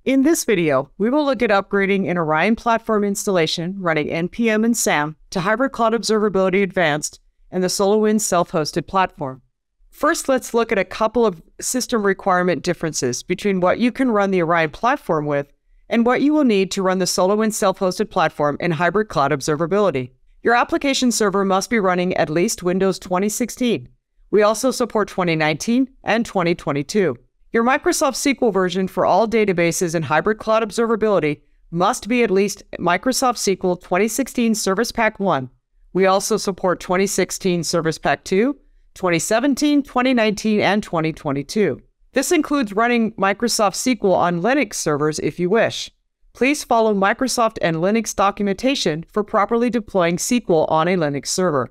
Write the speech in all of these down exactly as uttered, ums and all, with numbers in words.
In this video, we will look at upgrading an Orion platform installation running N P M and SAM to Hybrid Cloud Observability Advanced and the SolarWinds self-hosted platform. First, let's look at a couple of system requirement differences between what you can run the Orion platform with and what you will need to run the SolarWinds self-hosted platform in Hybrid Cloud Observability. Your application server must be running at least Windows twenty sixteen. We also support twenty nineteen and twenty twenty-two. Your Microsoft S Q L version for all databases in Hybrid Cloud Observability must be at least Microsoft S Q L twenty sixteen Service Pack one. We also support twenty sixteen Service Pack two, twenty seventeen, twenty nineteen, and twenty twenty-two. This includes running Microsoft S Q L on Linux servers if you wish. Please follow Microsoft and Linux documentation for properly deploying S Q L on a Linux server.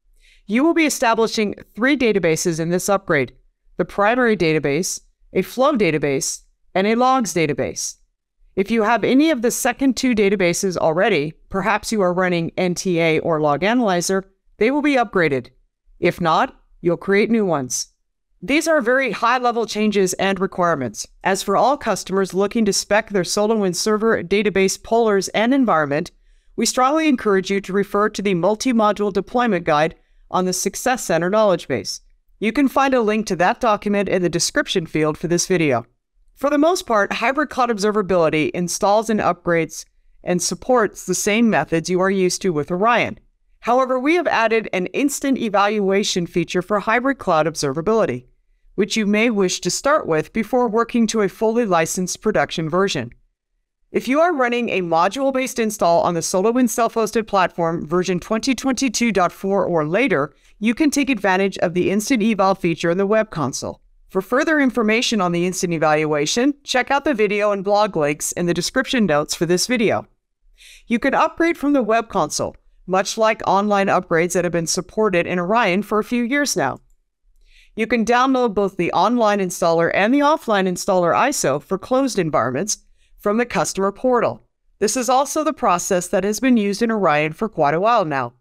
You will be establishing three databases in this upgrade: the primary database, a flow database, and a logs database. If you have any of the second two databases already, perhaps you are running N T A or Log Analyzer, they will be upgraded. If not, you'll create new ones. These are very high-level changes and requirements. As for all customers looking to spec their SolarWinds server, database, polars, and environment, we strongly encourage you to refer to the multi-module deployment guide on the Success Center knowledge base. You can find a link to that document in the description field for this video. For the most part, Hybrid Cloud Observability installs and upgrades and supports the same methods you are used to with Orion. However, we have added an instant evaluation feature for Hybrid Cloud Observability, which you may wish to start with before working to a fully licensed production version. If you are running a module-based install on the SolarWinds self-hosted platform version twenty twenty-two point four or later, you can take advantage of the Instant Eval feature in the web console. For further information on the instant evaluation, check out the video and blog links in the description notes for this video. You can upgrade from the web console, much like online upgrades that have been supported in Orion for a few years now. You can download both the online installer and the offline installer I S O for closed environments from the customer portal. This is also the process that has been used in Orion for quite a while now.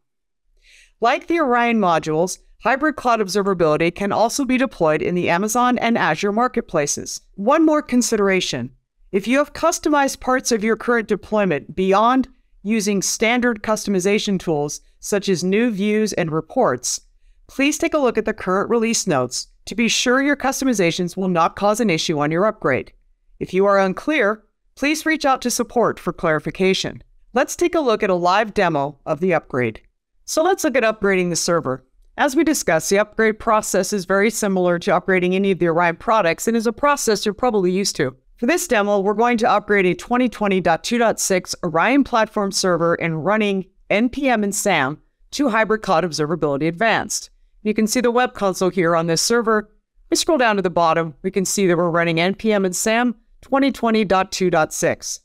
Like the Orion modules, Hybrid Cloud Observability can also be deployed in the Amazon and Azure marketplaces. One more consideration: if you have customized parts of your current deployment beyond using standard customization tools such as new views and reports, please take a look at the current release notes to be sure your customizations will not cause an issue on your upgrade. If you are unclear, please reach out to support for clarification. Let's take a look at a live demo of the upgrade. So let's look at upgrading the server. As we discussed, the upgrade process is very similar to upgrading any of the Orion products and is a process you're probably used to. For this demo, we're going to upgrade a twenty twenty point two point six Orion platform server and running N P M and SAM to Hybrid Cloud Observability Advanced. You can see the web console here on this server. We scroll down to the bottom, we can see that we're running N P M and SAM twenty twenty point two point six.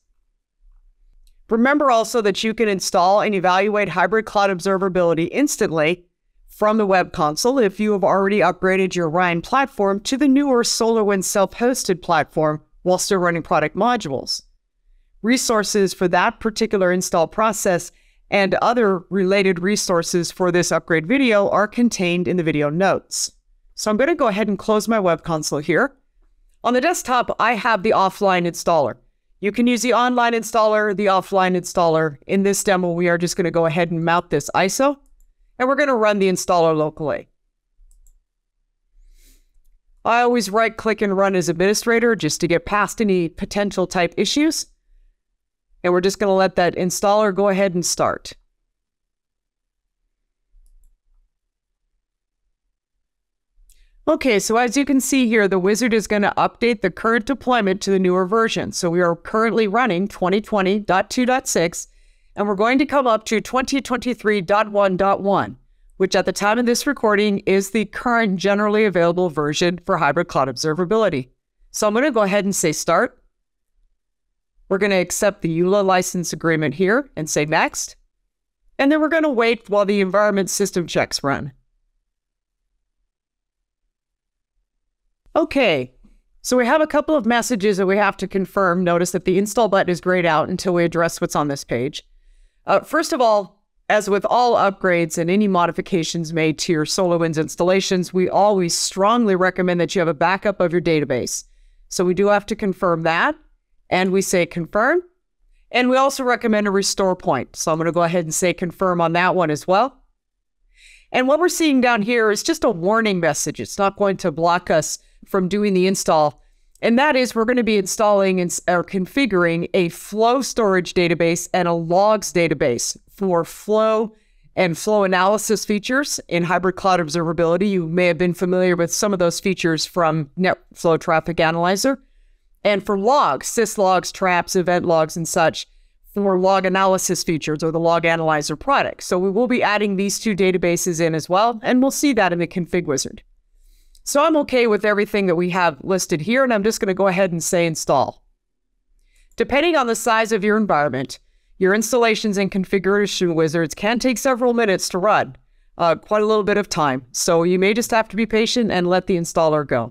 Remember also that you can install and evaluate Hybrid Cloud Observability instantly from the web console if you have already upgraded your Orion platform to the newer SolarWinds self-hosted platform while still running product modules. Resources for that particular install process and other related resources for this upgrade video are contained in the video notes. So I'm going to go ahead and close my web console here. On the desktop, I have the offline installer. You can use the online installer, the offline installer. In this demo, we are just going to go ahead and mount this I S O, and we're going to run the installer locally. I always right-click and run as administrator just to get past any potential type issues. And we're just going to let that installer go ahead and start. Okay, so as you can see here, the wizard is going to update the current deployment to the newer version. So we are currently running twenty twenty point two point six, and we're going to come up to twenty twenty-three point one point one, which at the time of this recording is the current generally available version for Hybrid Cloud Observability. So I'm going to go ahead and say start. We're going to accept the E U L A license agreement here and say next. And then we're going to wait while the environment system checks run. Okay, so we have a couple of messages that we have to confirm. Notice that the install button is grayed out until we address what's on this page. Uh, first of all, as with all upgrades and any modifications made to your SolarWinds installations, we always strongly recommend that you have a backup of your database. So we do have to confirm that. and we say confirm. And we also recommend a restore point. So I'm going to go ahead and say confirm on that one as well. And what we're seeing down here is just a warning message. It's not going to block us from doing the install. And that is we're going to be installing and, or configuring a flow storage database and a logs database for flow and flow analysis features in hybrid cloud observability. You may have been familiar with some of those features from NetFlow Traffic Analyzer. And for logs, syslogs, traps, event logs, and such, for log analysis features or the Log Analyzer product. So we will be adding these two databases in as well, and we'll see that in the config wizard. So I'm okay with everything that we have listed here, and I'm just going to go ahead and say install. Depending on the size of your environment, your installations and configuration wizards can take several minutes to run, uh, quite a little bit of time. So you may just have to be patient and let the installer go.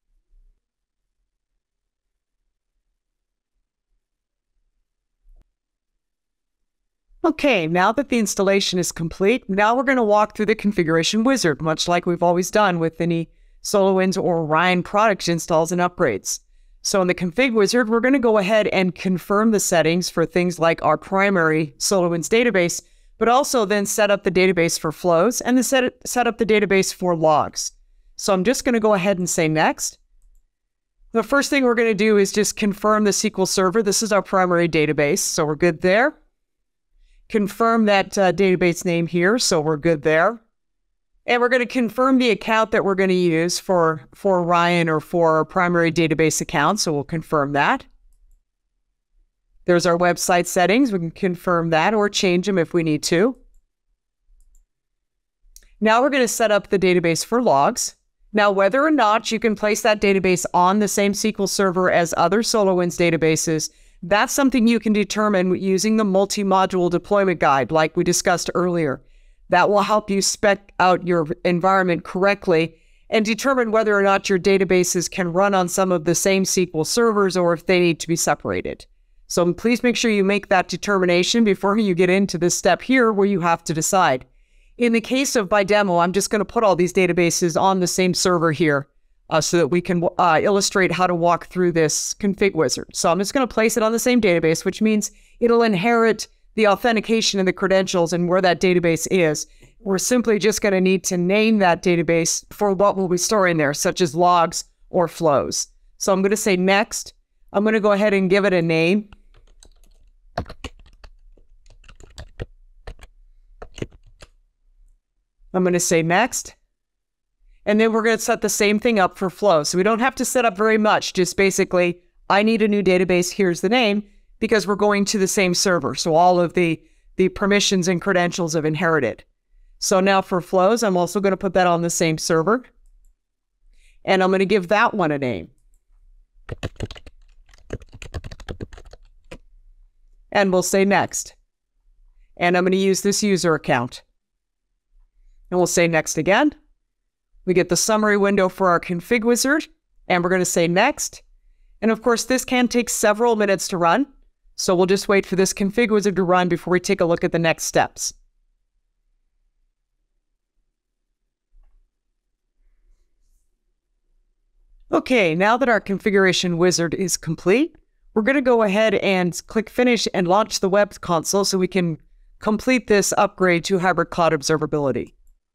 Okay, now that the installation is complete, now we're going to walk through the configuration wizard, much like we've always done with any SolarWinds or Orion product installs and upgrades. So in the config wizard, we're going to go ahead and confirm the settings for things like our primary SolarWinds database, but also then set up the database for flows and then set, it, set up the database for logs. So I'm just going to go ahead and say next. The first thing we're going to do is just confirm the S Q L Server. This is our primary database, so we're good there. Confirm that uh, database name here, so we're good there. And we're going to confirm the account that we're going to use for, for Orion or for our primary database account, so we'll confirm that. There's our website settings. We can confirm that or change them if we need to. Now we're going to set up the database for logs. Now, whether or not you can place that database on the same S Q L Server as other SolarWinds databases, that's something you can determine using the multi-module deployment guide, like we discussed earlier. That will help you spec out your environment correctly and determine whether or not your databases can run on some of the same S Q L servers or if they need to be separated. So please make sure you make that determination before you get into this step here where you have to decide. In the case of by demo, I'm just going to put all these databases on the same server here uh, so that we can uh, illustrate how to walk through this config wizard. So I'm just going to place it on the same database, which means it'll inherit the authentication and the credentials and where that database is. We're simply just going to need to name that database for what we'll be storing there, such as logs or flows. So I'm going to say next. I'm going to go ahead and give it a name. I'm going to say next. And then we're going to set the same thing up for flow. So we don't have to set up very much. Just basically, I need a new database. Here's the name, because we're going to the same server. So all of the, the permissions and credentials have inherited. So now for flows, I'm also going to put that on the same server. And I'm going to give that one a name. And we'll say next. And I'm going to use this user account. And we'll say next again. We get the summary window for our config wizard, and we're going to say next. And of course, this can take several minutes to run. So we'll just wait for this config wizard to run before we take a look at the next steps. Okay, now that our configuration wizard is complete, we're going to go ahead and click Finish and launch the web console so we can complete this upgrade to hybrid cloud observability.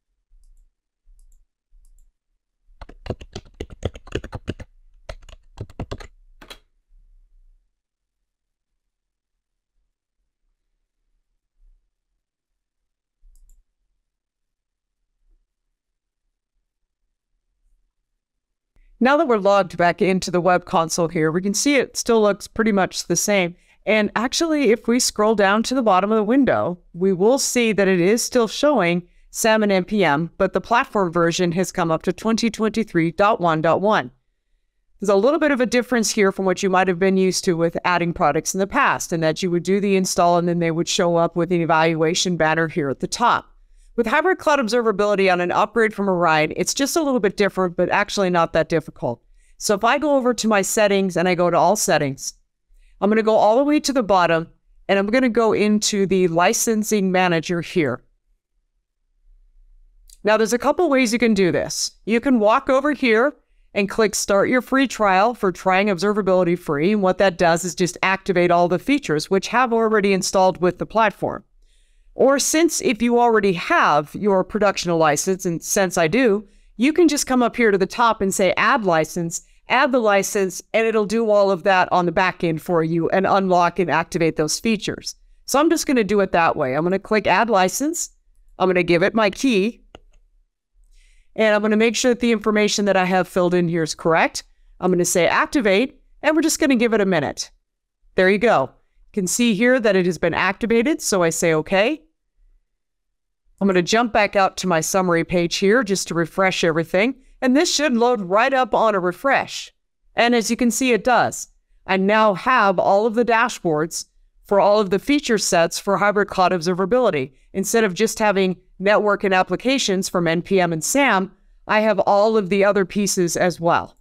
Now that we're logged back into the web console here, we can see it still looks pretty much the same. And actually, if we scroll down to the bottom of the window, we will see that it is still showing SAM and N P M, but the platform version has come up to twenty twenty-three point one point one. There's a little bit of a difference here from what you might have been used to with adding products in the past, and that you would do the install and then they would show up with an evaluation banner here at the top. With hybrid cloud observability on an upgrade from Orion, it's just a little bit different, but actually not that difficult. So if I go over to my settings and I go to all settings, I'm going to go all the way to the bottom and I'm going to go into the licensing manager here. Now there's a couple ways you can do this. You can walk over here and click Start Your Free Trial for trying Observability free. And what that does is just activate all the features which have already installed with the platform. Or since if you already have your production license, and since I do, you can just come up here to the top and say Add License, add the license, and it'll do all of that on the back end for you and unlock and activate those features. So I'm just going to do it that way. I'm going to click Add License. I'm going to give it my key. And I'm going to make sure that the information that I have filled in here is correct. I'm going to say Activate, and we're just going to give it a minute. There you go. You can see here that it has been activated, so I say OK. I'm going to jump back out to my summary page here just to refresh everything. And this should load right up on a refresh. And as you can see, it does. I now have all of the dashboards for all of the feature sets for hybrid cloud observability. Instead of just having network and applications from N P M and SAM, I have all of the other pieces as well.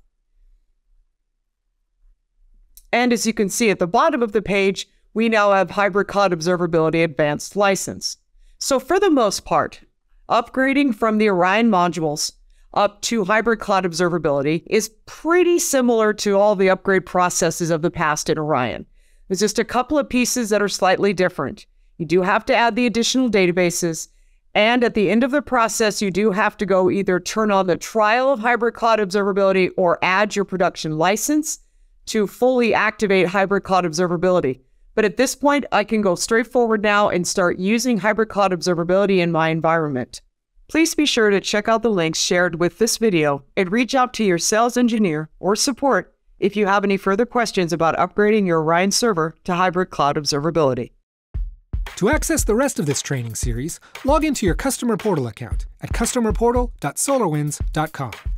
And as you can see at the bottom of the page, we now have Hybrid Cloud Observability Advanced License. So for the most part, upgrading from the Orion modules up to Hybrid Cloud Observability is pretty similar to all the upgrade processes of the past in Orion. There's just a couple of pieces that are slightly different. You do have to add the additional databases, and at the end of the process, you do have to go either turn on the trial of Hybrid Cloud Observability or add your production license to fully activate Hybrid Cloud Observability. But at this point, I can go straight forward now and start using Hybrid Cloud Observability in my environment. Please be sure to check out the links shared with this video and reach out to your sales engineer or support if you have any further questions about upgrading your Orion server to Hybrid Cloud Observability. To access the rest of this training series, log into your Customer Portal account at customer portal dot solarwinds dot com.